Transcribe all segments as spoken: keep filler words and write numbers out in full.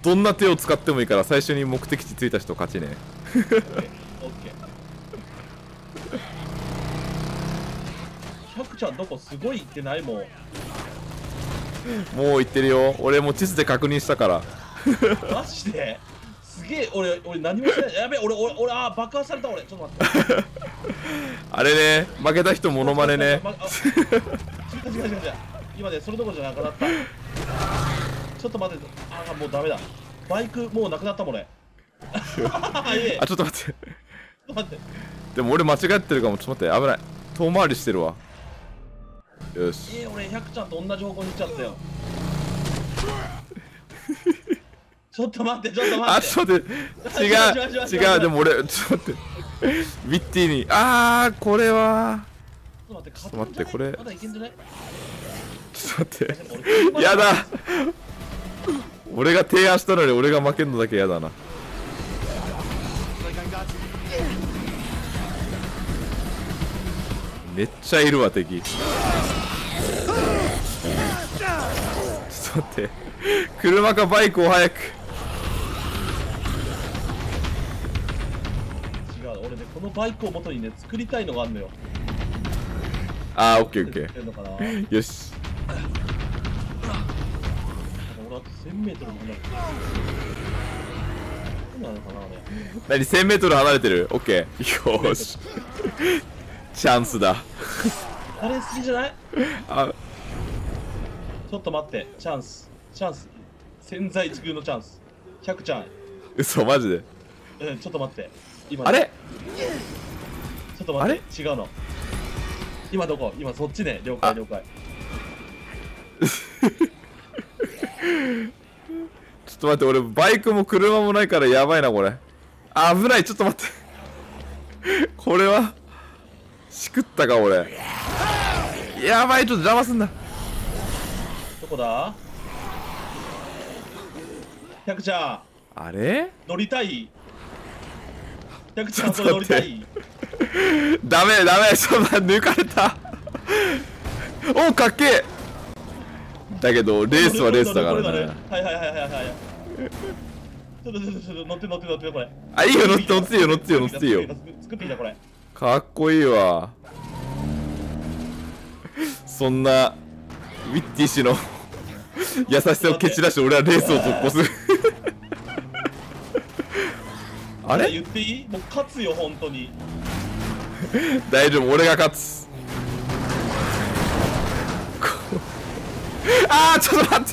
どんな手を使ってもいいから最初に目的地着いた人勝ちね。 オッケー。ひゃくちゃんどこすごい行ってないもん。 もう行ってるよ。俺も地図で確認したから。 マジですげえ。俺俺何もしてない。やべえ、俺俺俺あー爆破された俺。ちょっと待って。 あれね、負けた人モノマネね。 ま、あ違う違う違う違う。今ねそれどころじゃなくなった。ちょっと待って。あーもうダメだ。バイクもうなくなったもん俺。 あ、ちょっと待って。 ちょっと待って。 でも俺間違ってるかも。ちょっと待って、危ない。遠回りしてるわ。よし。 えー、俺ひゃくちゃんと同じ方向に行っちゃったよ。ちょっと待ってちょっと待って。 あ、ちょっと待って。違う違う。でも俺ちょっと待って。ウィッティに、あーこれはちょっと待って、 ちょっと待ってこれまだいけんじゃない？ ちょっと待って。やだ。俺が提案したのに俺が負けんのだけやだな。めっちゃいるわ敵。ちょっと待って。車かバイクを早く。 違う、俺ねこのバイクを元にね作りたいのがあるのよ。 あーオッケーオッケー。 ー。よし。 俺あとせんメートルも離れてる。何なのかなあれ。 何せんメートル離れてる。オッケー。よし。チャンスだ。 あれ好きじゃない？ あ、 ちょっと待って、チャンスチャンス千載一遇のチャンス。ひゃくちゃん、 嘘マジで。 うん、ちょっと待って今、 あれちょっと待って、違うの。今どこ？今そっちね。了解了解。 ちょっと待って、俺バイクも車もないからやばいなこれ。あ、危ない。ちょっと待って。これはしくったか俺。やばい、ちょっと邪魔すんな。 どこだ？ひゃくちゃんあれ乗りたい？ひゃくちゃんこれ乗りたい？ ダメダメ、ちょっと待って、抜かれた。お、かっけえ。だけどレースはレースだからね。 はいはいはいはいはいはい。ちょっとちょっとちょっと乗って乗って乗ってこれ。 あ、いいよ、乗って乗っていいよ、乗っていいよ、乗っていいよ。 作ってきたこれ。 かっこいいわ。そんなウィッティ氏の優しさを蹴散らして俺はレースを続行する。あれ言っていい？もう勝つよ本当に。 大丈夫、俺が勝つ。あーちょっと待って。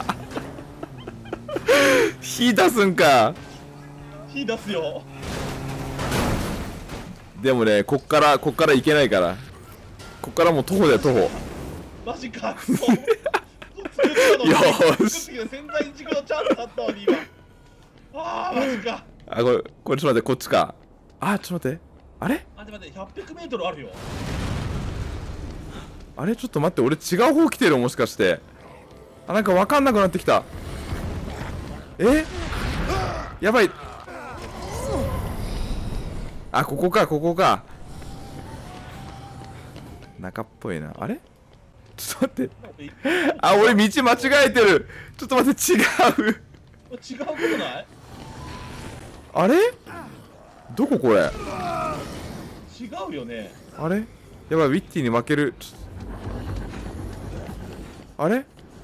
火出すんか。 火出すよ。 でもね、こっからこっから行けないから。こっからもう徒歩だよ、徒歩。 マジか。よーし。 潜在一遇のチャンスあったのに今。ああマジか。 あ、これこれちょっと待って、こっちか。あ、ちょっと待って。あれ待って待って、ひゃくメートルあるよ。 あれちょっと待って、俺違う方来てる、もしかして。あ、なんか分かんなくなってきた。えやばい。あ、ここか、ここか。中っぽいな。あれちょっと待って。あ、俺道間違えてる。ちょっと待って、違う。 違うことない？ あれどここれ？ 違うよね。 あれやばい、ウィッティに負ける。ちょあれ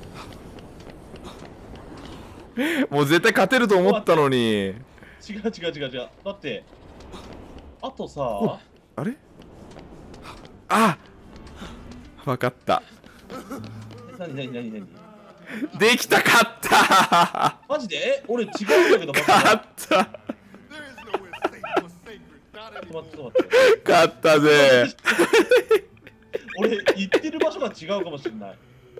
もう絶対勝てると思ったのに。 違う違う違う違う。だってあとさ、 あれあ分かった。 何何何何できた、勝ったマジで？え、俺違うんだけど。 勝った勝ったぜ。 俺行ってる場所が違うかもしれない。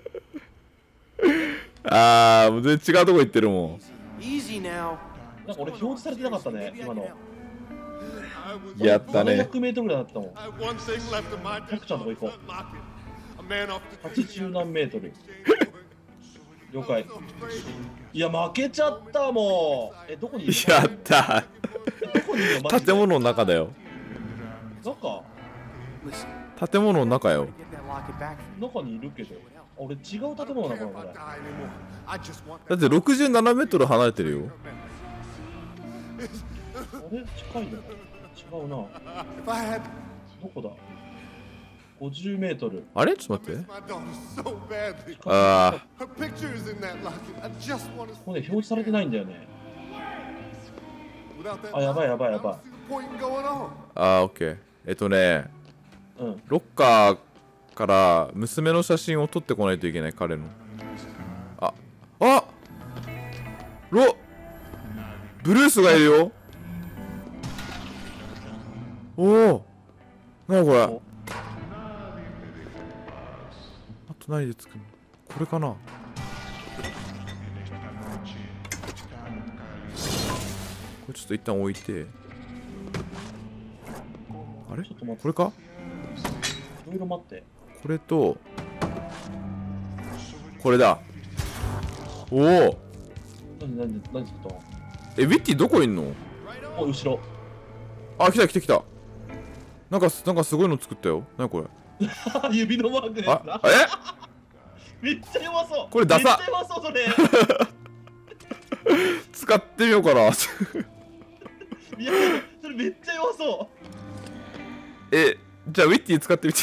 ああ、もう全然違うとこ行ってるもん。 なんか俺表示されてなかったね、今の。 やったね。 ななひゃくメートルぐらいだったもん。ひゃくちゃんのとこ行こう。はちじゅう何メートル。了解。いや負けちゃったもう。え、どこにいるの？ やったどこにいるの？ 建物の中だよ。 中？ 建物の中よ。 中にいるけど。 俺違う建物だこれこれ。 だってろくじゅうななメートル離れてるよ。 あれ近いの？違うな。どこだ？ごじゅうメートル。 あれちょっと待って。ああ。 ここね表示されてないんだよね。あ、やばいやばいやばい。 ああ、オッケー。えっとね、 うん。 ロッカーから娘の写真を撮ってこないといけない、彼の。あ、あロブルースがいるよ。おお。なにこれ。あと何でつくの？これかな。これちょっと一旦置いて。あれ？ ちょっと待って。 これか？ いろいろ待って。 これとこれだ。おお。 何何何作ったの？ え、ウィッティどこいんの？ お、後ろ。 あ、来た来た来た。なんかなんかすごいの作ったよ。なにこれ？ 指のマークですな。 あ、え？ めっちゃ弱そう。 これダサ。 めっちゃ弱そうそれ。 使ってみようかな。 いや、それめっちゃ弱そう。 え、じゃあウィッティ使ってみて。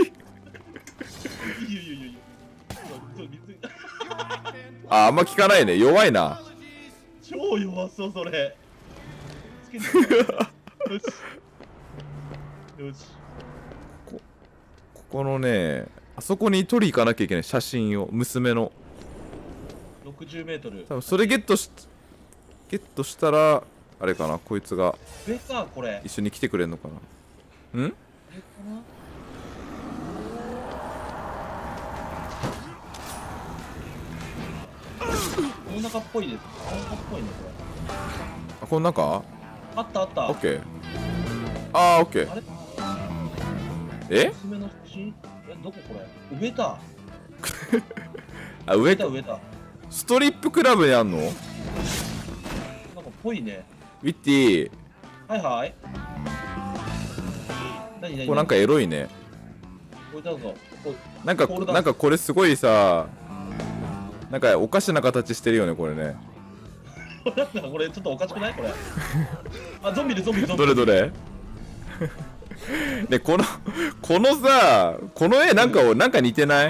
いやいやいやいや。 あ、あんま効かないね。弱いな。 超弱そうそれ。つけて。よし。よし。 ここのね、あそこに取り行かなきゃいけない写真を、娘の。 ろくじゅうメートル。 多分それゲットしゲットしたらあれかな、こいつが上かこれ。 一緒に来てくれんのかな。ん？ えかな？お腹っぽいです。お腹っぽいねこれ。 あ、この中？ あったあった。 オッケー。あー、オッケー。 あれ？ え？ 娘の写真？え、どここれ？上だ。 あ、上か。 上だ上だ。 ストリップクラブにあんの？ なんかぽいね。 ウィッティ。 はいはい。何何？ これなんかエロいね。 置いたぞ。こなんかなんかこれすごいさ、なんかおかしな形してるよねこれね。 なんかこれちょっとおかしくないこれ？あ、ゾンビでゾンビゾンビ。 どれどれ？ね、このこのさ、この絵なんかをなんか似てない？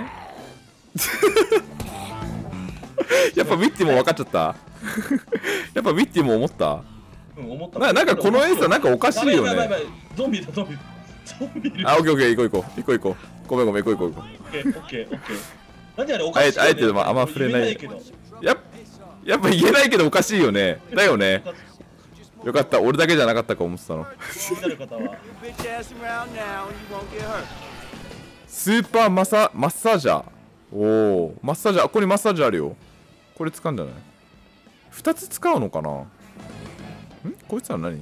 やっぱウィッティも分かっちゃった。やっぱウィッティも思った？ うん、思った。 な、なんかこの絵さ、なんかおかしいよね。 やばいやばいやばい。ゾンビだゾンビ。ゾンビいる。 あ、オッケーオッケー、行こう行こう行こう行こう。ごめんごめん、行こう行こう行こオッケーオッケーオッケー。何あれおかしいよね。 あえてあえてまああんま触れないけど。 う。やっやっぱ言えないけどおかしいよね。だよね。よかった、俺だけじゃなかったか思ってたの。 気になる方は。 スーパーマサマッサージャー。おお、マッサージャー、ここにマッサージあるよ。これ使うんじゃない？ふたつ使うのかな？ん？こいつは何？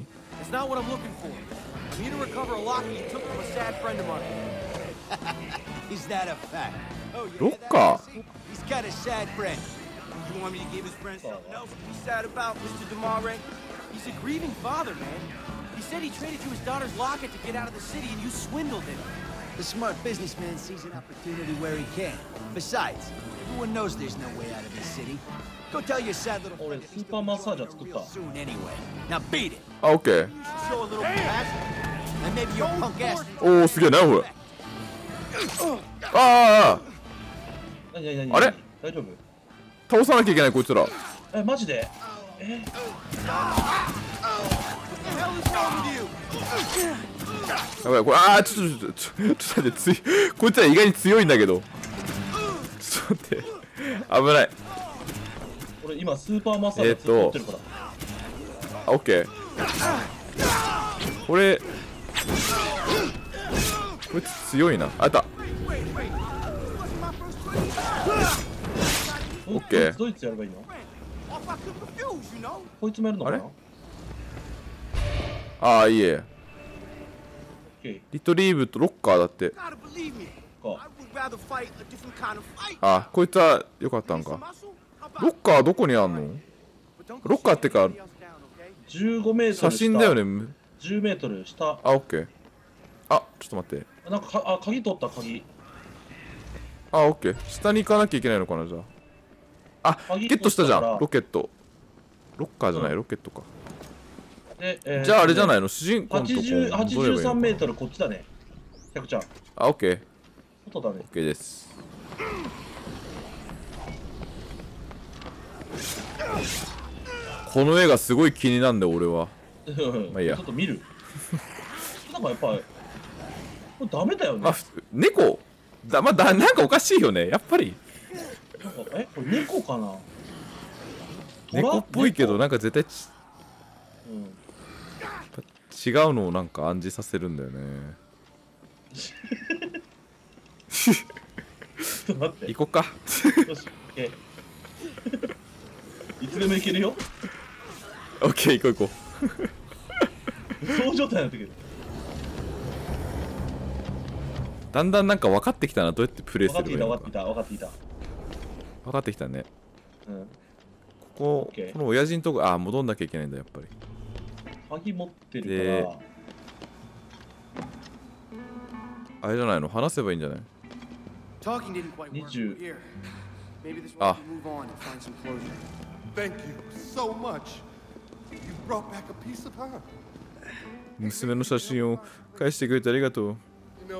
ロッカー。 The smart businessman sees an opportunity where he can. Besides, everyone knows there's no way out of this city. Go tell your sad little friend that he's Super massage soon anyway. Now beat it. あ、オッケー。 Show a little passion. And maybe your punk ass. おお、すげえなこれ。ああ、 何何何？ あれ？ 大丈夫？ 倒さなきゃいけないこいつら。 え、マジで？え？ やばい、これ、ああ、ちょっと、ちょっと、ちょっと待って、つい、こいつら意外に強いんだけど。ちょっと待って、危ない。 俺今スーパーマッサージ作ってるから。 あ、オッケー。これ、こいつ強いな。あった。オッケー。 ドイツやればいいの？こいつもやるのかな？ ああ、いいえ。リトリーブとロッカーだって。あ、こいつは良かったんか。ロッカーどこにあんの？ロッカーってかじゅうごメートル写真だよね。 じゅうメートル下。 あ、オッケー。あ、ちょっと待って。 なんかか、あ、鍵取った鍵。 ああ、オッケー。下に行かなきゃいけないのかな、じゃあ。あ、ゲットしたじゃん、ロケット。ロッカーじゃない、ロケットか。 で、えー、 じゃああれじゃないの、主人公のとこ戻ればいいのかな。 はちじゅうさんメートルこっちだね。ひゃくちゃん。 あ、オッケー。 外だね。 オッケーです。この絵がすごい気になるんだよ、俺は。まあいいや。 ちょっと見る。なんかやっぱ、これダメだよね。 あ、猫だ、まあ、だ、なんかおかしいよね、やっぱり。 なんかえ、これ猫かな。 猫っぽいけど、なんか絶対ち、 うん、 違うのをなんか暗示させるんだよね。 ちょっと待って。 行こっか。 よし、えいつでも行けるよ。 オッケー、行こう行こう。そう状態になってくる。 だんだんなんか分かってきたな、どうやってプレイす分ればいいのか。 かってきた、分かってきた、 分かってきたね。 うん。 ここ、この親父のとこ、あ、戻んなきゃいけないんだ、やっぱり。 鍵持ってるから。 あれじゃないの、話せばいいんじゃない？ にじゅう。 あ。娘の写真を返してくれてありがとう。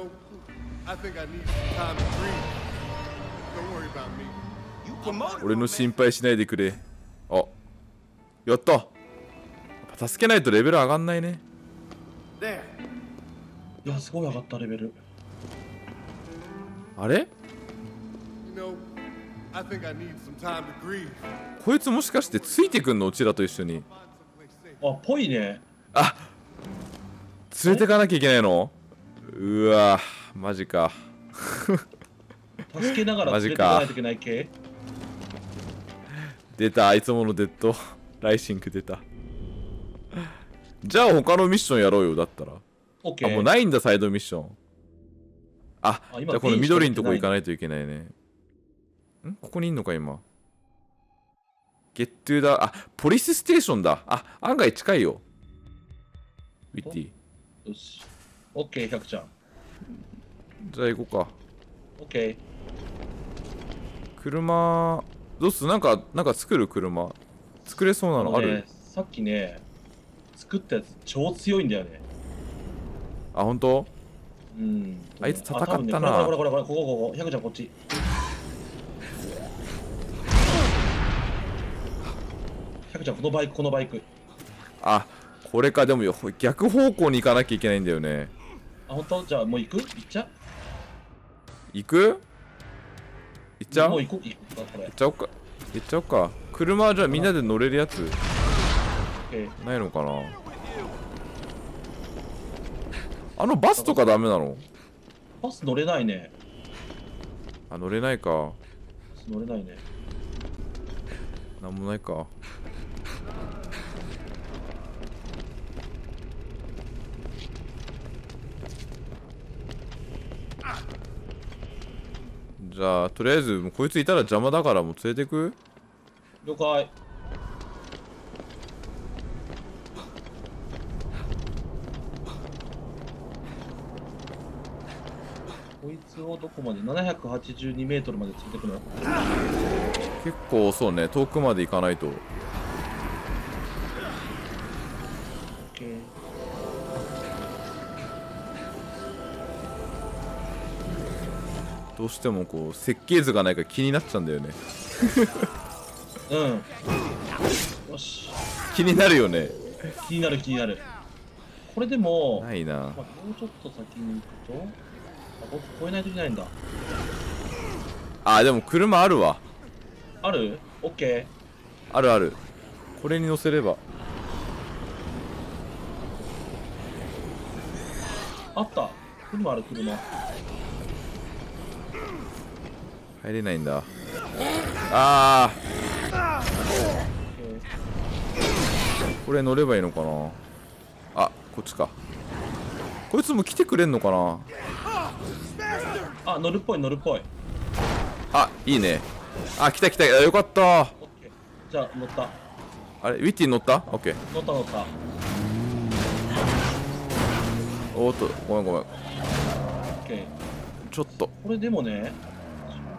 俺の心配しないでくれ。あ、やった。助けないとレベル上がんないね。 いや、すごい上がったレベル。 あれ？こいつもしかしてついてくんの、うちらと一緒に。 あ、ぽいね。 あ、連れてかなきゃいけないの？うわ、マジか。 助けながら連れてかないといけない系。 出た、いつものデッドライシング出た。じゃあ他のミッションやろうよ、だったら。 オッケー。 あ、もうないんだ、サイドミッション。あ、あ、じゃあこの緑のとこ行かないといけないね。ん、ここにいんのか今。ゲットゥーだ。あ、ポリスステーションだ。あ、案外近いよ。ウィッティ。 よし。オッケー、ひゃくちゃん。 じゃあ行こうか。 オッケー。 車、どうする？なんか、なんか作る車。作れそうなのある？ さっきね、作ったやつ超強いんだよね。 あ、ほんと？ うん。 あいつ戦ったな。 これこれこれこれ、ここここ、ひゃくちゃんこっち。ひゃくちゃんこのバイク、このバイク。 あ、これか。でも逆方向に行かなきゃいけないんだよね。 あ、ほんと？じゃあもう行く？行っちゃう？ 行く？行っちゃう？ もう行こう、行こうか、これ。 行っちゃおうか。行っちゃおうか。車はじゃあみんなで乗れるやつないのかな。あのバスとかダメなの？ バス乗れないね。 あ、乗れないか。 バス乗れないね。 なんもないか。じゃあとりあえずもうこいついたら邪魔だからもう連れてく？ 了解。こいつをどこまで？ななひゃくはちじゅうにメートルまで連れてくの？ 結構そうね、遠くまで行かないと。どうしてもこう設計図がないから気になっちゃうんだよね。 うん。よし。 気になるよね。 気になる気になる。これでもないな。まあ、 もうちょっと先に行くと、あ、僕越えないといけないんだ。 あ、でも車あるわ。 ある？オッケー。あるある。これに乗せれば。 あった。車ある車。 入れないんだ。ああ。これ乗ればいいのかな。あ、こっちか。こいつも来てくれんのかな。 あ、乗るっぽい乗るっぽい。 あ、いいね。あ、来た来た。よかった。 オッケー。じゃあ乗った。 あれ、ウィッティ乗った？オッケー。 乗った乗った。 おーっと、ごめんごめん。 オッケー。 ちょっと。 これでもね、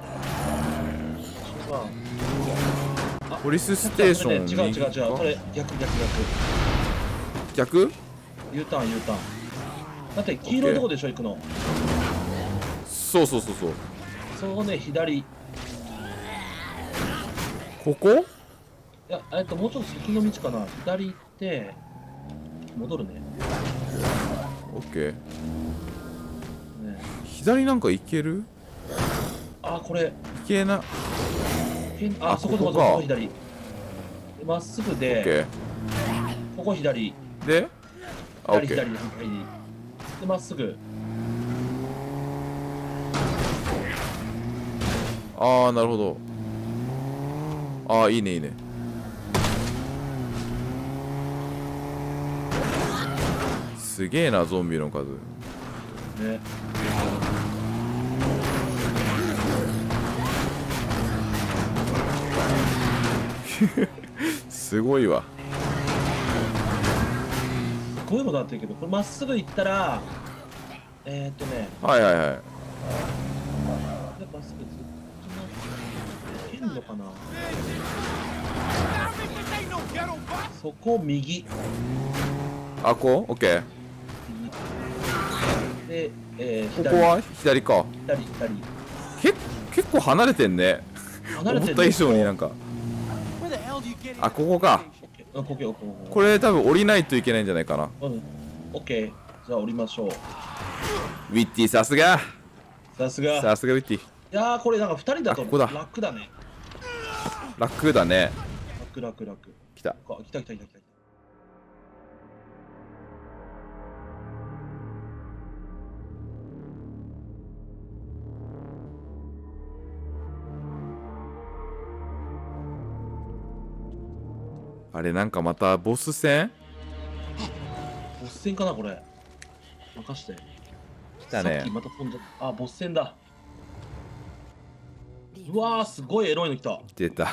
あポリスステーション違う違う違う、それ逆逆逆。 逆 U ターン U ターン。だって黄色いとこでしょ行くの。 そうそうそうそう。 そうね、左。いここや、えっともうちょっと先の道かな。左行って戻るね。 オッケー。 ね、 左なんか行ける？ あ、これ行けな。 変あ、 あそこそこそここかこ左。まっすぐオッケで、 ー。 ここ左。 で、あ、オ左左ッケー。 左でまっすぐ。 ああ、なるほど。ああ、いいねいいね。すげえな、ゾンビの数。 ね。 すごいわ。 こういうことなってるけど、これまっすぐ行ったら、えー、っとね、 はいはいはい。 まっすぐずっと行けんのかな。そこ右。 あ、こうオッケー。 右で、えー、左。 ここは左か。 左左。 け結構離れてんね。 離れてる思った以上になんか。あ、ここか。 あ、ここここ。 これ多分降りないといけないんじゃないかな。 うん。オッケー。じゃあ降りましょう。 ウィッティさすが。 さすが。 さすがウィッティ。 いやー、これなんかふたりだとあここだ楽だね。 楽だね。 楽楽楽。 来た。 あ、来た来た来た来た。 あれなんかまたボス戦？ ボス戦かなこれ。任して。 来たねさっき。また飛んじゃった。あ、ボス戦だ。うわー、すごいエロいの来た。 出た。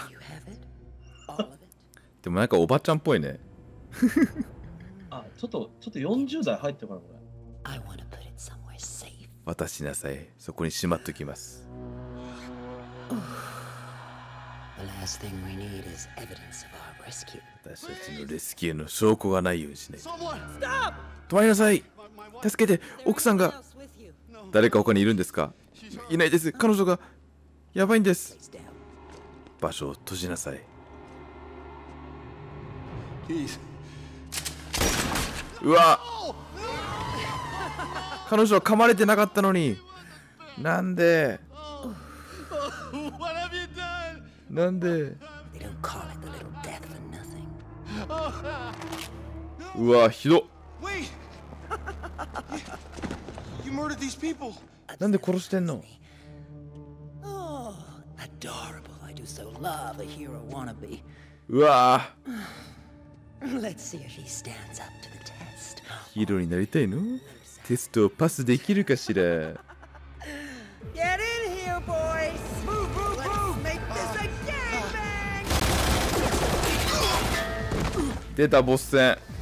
でもなんかおばちゃんっぽいね。 あ、ちょっと、ちょっとよんじゅう代入ってるかなこれ。 渡しなさい。そこにしまっときます。私たちのレスキューの証拠がないようにしないと。止まりなさい。助けて。奥さんが。誰か他にいるんですか？いないです。彼女がやばいんです。場所を閉じなさい。うわ、彼女は噛まれてなかったのに。なんでなんで。うわ、ひどっ。なんで殺してんの？うわヒーローになりたいの？テストをパスできるかしら。出たボス戦。